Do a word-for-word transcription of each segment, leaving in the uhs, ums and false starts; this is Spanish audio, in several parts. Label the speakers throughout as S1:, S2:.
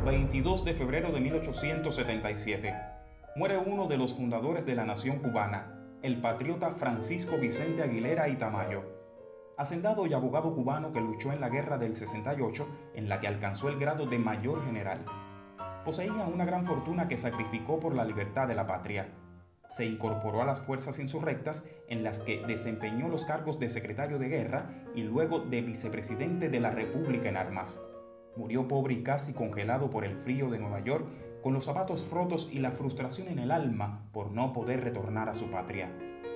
S1: veintidós de febrero de mil ochocientos setenta y siete. Muere uno de los fundadores de la nación cubana, el patriota Francisco Vicente Aguilera y Tamayo. Hacendado y abogado cubano que luchó en la guerra del sesenta y ocho, en la que alcanzó el grado de mayor general. Poseía una gran fortuna que sacrificó por la libertad de la patria. Se incorporó a las fuerzas insurrectas, en las que desempeñó los cargos de secretario de guerra y luego de vicepresidente de la República en armas. Murió pobre y casi congelado por el frío de Nueva York, con los zapatos rotos y la frustración en el alma por no poder retornar a su patria.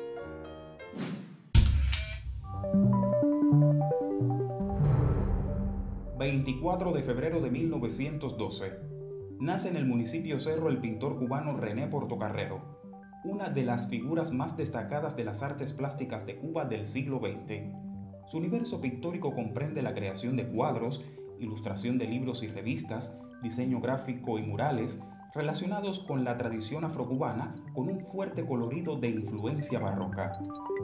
S1: veinticuatro de febrero de mil novecientos doce. Nace en el municipio Cerro el pintor cubano René Portocarrero, una de las figuras más destacadas de las artes plásticas de Cuba del siglo veinte. Su universo pictórico comprende la creación de cuadros, ilustración de libros y revistas, diseño gráfico y murales relacionados con la tradición afrocubana con un fuerte colorido de influencia barroca.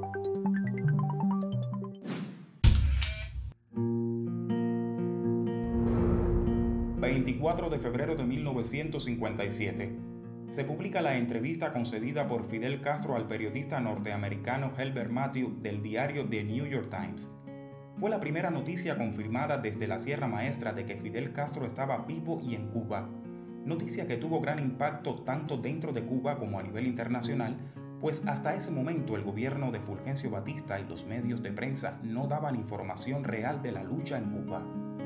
S1: veinticuatro de febrero de mil novecientos cincuenta y siete. Se publica la entrevista concedida por Fidel Castro al periodista norteamericano Herbert Matthew del diario The New York Times. Fue la primera noticia confirmada desde la Sierra Maestra de que Fidel Castro estaba vivo y en Cuba. Noticia que tuvo gran impacto tanto dentro de Cuba como a nivel internacional, pues hasta ese momento el gobierno de Fulgencio Batista y los medios de prensa no daban información real de la lucha en Cuba.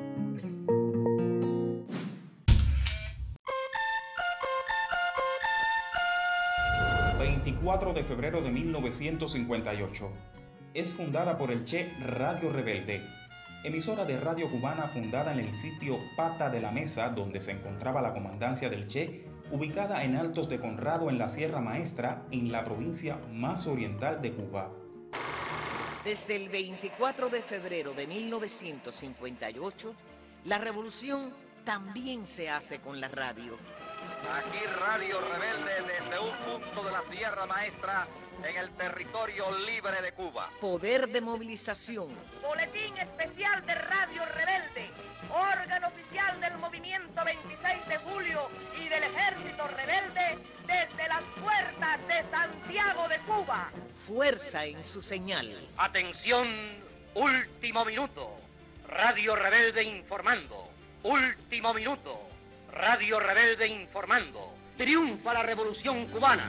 S1: veinticuatro de febrero de mil novecientos cincuenta y ocho. Es fundada por el Che Radio Rebelde, emisora de radio cubana fundada en el sitio Pata de la Mesa, donde se encontraba la comandancia del Che, ubicada en Altos de Conrado en la Sierra Maestra, en la provincia más oriental de Cuba.
S2: Desde el veinticuatro de febrero de mil novecientos cincuenta y ocho, la revolución también se hace con la radio.
S3: Aquí Radio Rebelde desde un punto de la Sierra Maestra en el territorio libre de Cuba.
S2: Poder de movilización.
S4: Boletín especial de Radio Rebelde, órgano oficial del movimiento veintiséis de julio y del Ejército Rebelde desde las puertas de Santiago de Cuba.
S2: Fuerza en su señal.
S3: Atención, último minuto. Radio Rebelde informando. Último minuto. Radio Rebelde informando. Triunfa la revolución cubana.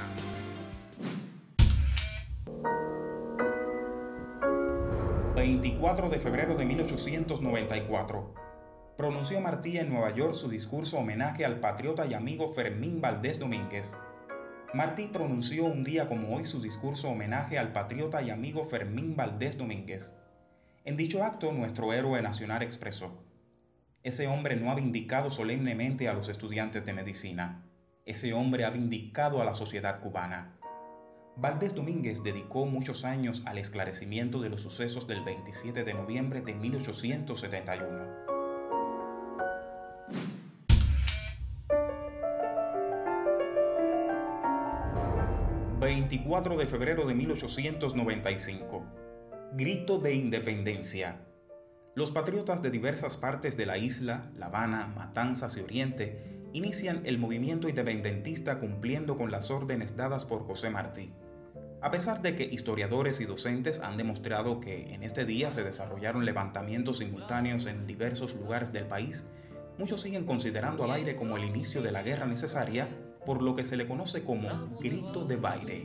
S1: veinticuatro de febrero de mil ochocientos noventa y cuatro. Pronunció Martí en Nueva York su discurso homenaje al patriota y amigo Fermín Valdés Domínguez. Martí pronunció un día como hoy su discurso homenaje al patriota y amigo Fermín Valdés Domínguez. En dicho acto, nuestro héroe nacional expresó: ese hombre no ha vindicado solemnemente a los estudiantes de medicina. Ese hombre ha vindicado a la sociedad cubana. Valdés Domínguez dedicó muchos años al esclarecimiento de los sucesos del veintisiete de noviembre de mil ochocientos setenta y uno. veinticuatro de febrero de mil ochocientos noventa y cinco. Grito de Independencia. Los patriotas de diversas partes de la isla, La Habana, Matanzas y Oriente, inician el movimiento independentista cumpliendo con las órdenes dadas por José Martí. A pesar de que historiadores y docentes han demostrado que en este día se desarrollaron levantamientos simultáneos en diversos lugares del país, muchos siguen considerando a Baile como el inicio de la guerra necesaria, por lo que se le conoce como Grito de Baile.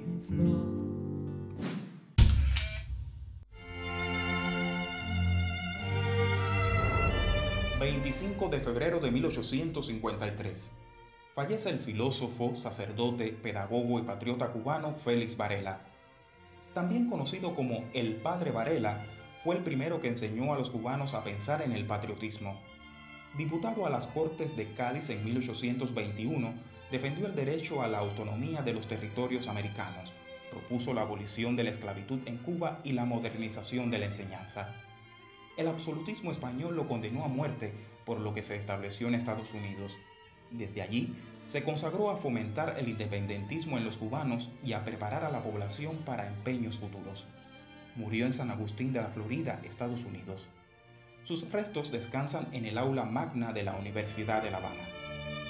S1: veinticinco de febrero de mil ochocientos cincuenta y tres. Fallece el filósofo, sacerdote, pedagogo y patriota cubano Félix Varela. También conocido como el Padre Varela, fue el primero que enseñó a los cubanos a pensar en el patriotismo. Diputado a las Cortes de Cádiz en mil ochocientos veintiuno, defendió el derecho a la autonomía de los territorios americanos, propuso la abolición de la esclavitud en Cuba y la modernización de la enseñanza. El absolutismo español lo condenó a muerte, por lo que se estableció en Estados Unidos. Desde allí, se consagró a fomentar el independentismo en los cubanos y a preparar a la población para empeños futuros. Murió en San Agustín de la Florida, Estados Unidos. Sus restos descansan en el aula magna de la Universidad de La Habana.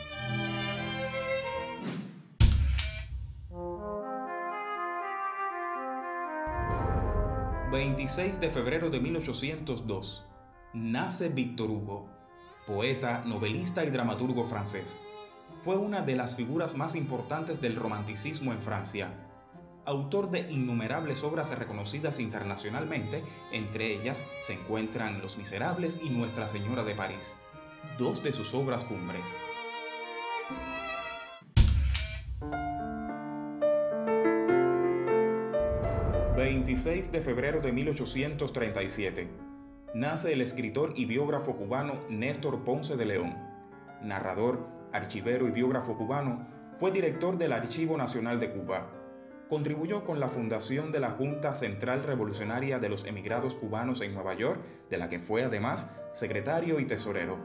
S1: veintiséis de febrero de mil ochocientos dos. Nace Victor Hugo, poeta, novelista y dramaturgo francés. Fue una de las figuras más importantes del romanticismo en Francia. Autor de innumerables obras reconocidas internacionalmente, entre ellas se encuentran Los Miserables y Nuestra Señora de París, dos de sus obras cumbres. veintiséis de febrero de mil ochocientos treinta y siete. Nace el escritor y biógrafo cubano Néstor Ponce de León. Narrador, archivero y biógrafo cubano, fue director del Archivo Nacional de Cuba. Contribuyó con la fundación de la Junta Central Revolucionaria de los Emigrados Cubanos en Nueva York, de la que fue además secretario y tesorero.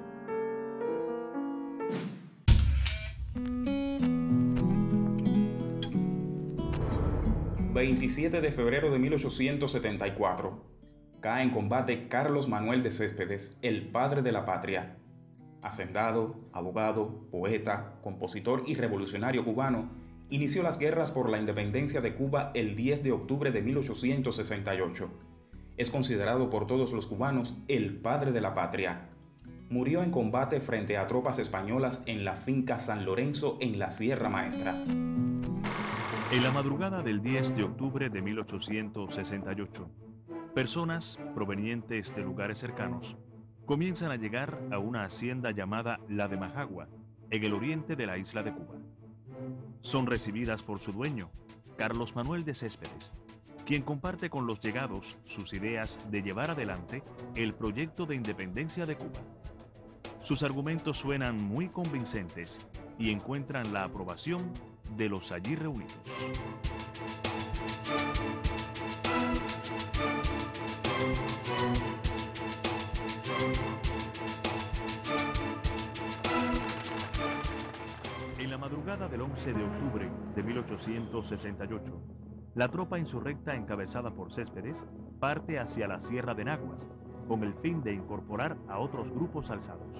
S1: veintisiete de febrero de mil ochocientos setenta y cuatro. Cae en combate Carlos Manuel de Céspedes, el padre de la patria. Hacendado, abogado, poeta, compositor y revolucionario cubano, inició las guerras por la independencia de Cuba el diez de octubre de mil ochocientos sesenta y ocho. Es considerado por todos los cubanos el padre de la patria. Murió en combate frente a tropas españolas en la finca San Lorenzo en la Sierra Maestra.
S5: En la madrugada del diez de octubre de mil ochocientos sesenta y ocho, personas provenientes de lugares cercanos comienzan a llegar a una hacienda llamada La de Majagua, en el oriente de la isla de Cuba. Son recibidas por su dueño, Carlos Manuel de Céspedes, quien comparte con los llegados sus ideas de llevar adelante el proyecto de independencia de Cuba. Sus argumentos suenan muy convincentes y encuentran la aprobación de los allí reunidos. En la madrugada del once de octubre de mil ochocientos sesenta y ocho, la tropa insurrecta encabezada por Céspedes parte hacia la Sierra de Naguas, con el fin de incorporar a otros grupos alzados.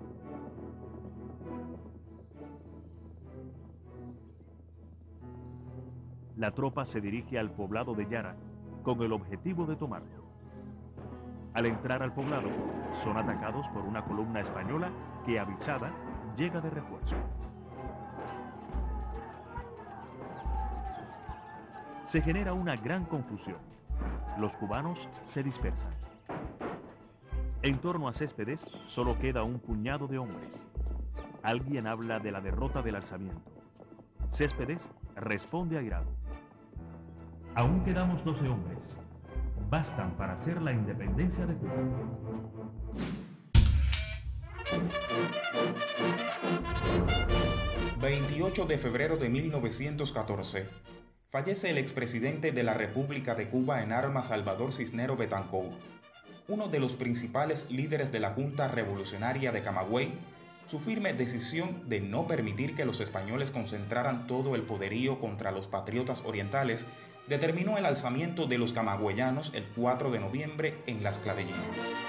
S5: La tropa se dirige al poblado de Yara con el objetivo de tomarlo. Al entrar al poblado, son atacados por una columna española que, avisada, llega de refuerzo. Se genera una gran confusión. Los cubanos se dispersan. En torno a Céspedes solo queda un puñado de hombres. Alguien habla de la derrota del alzamiento. Céspedes responde airado: aún quedamos doce hombres. Bastan para hacer la independencia de Cuba.
S1: veintiocho de febrero de mil novecientos catorce. Fallece el expresidente de la República de Cuba en armas Salvador Cisneros Betancourt, uno de los principales líderes de la Junta Revolucionaria de Camagüey. Su firme decisión de no permitir que los españoles concentraran todo el poderío contra los patriotas orientales determinó el alzamiento de los camagüeyanos el cuatro de noviembre en Las Clavellinas.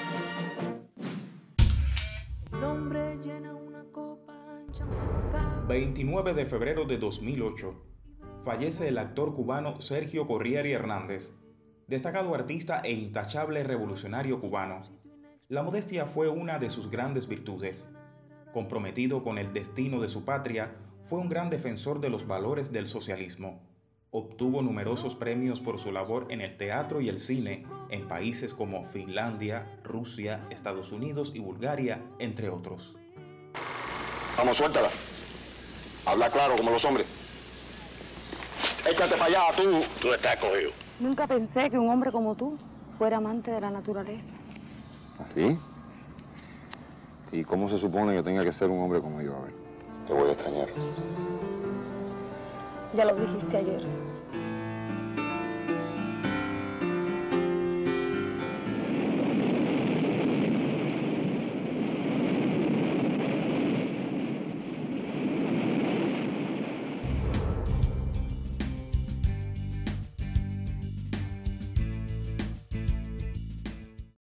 S1: veintinueve de febrero de dos mil ocho. Fallece el actor cubano Sergio Corriere Hernández, destacado artista e intachable revolucionario cubano. La modestia fue una de sus grandes virtudes. Comprometido con el destino de su patria, fue un gran defensor de los valores del socialismo. Obtuvo numerosos premios por su labor en el teatro y el cine en países como Finlandia, Rusia, Estados Unidos y Bulgaria, entre otros.
S6: Vamos, suéltala. Habla claro como los hombres. Échate para allá, tú. Tú estás cogido.
S7: Nunca pensé que un hombre como tú fuera amante de la naturaleza.
S6: ¿Así? ¿Y cómo se supone que tenga que ser un hombre como yo? A ver, te voy a extrañar.
S7: Ya lo dijiste ayer.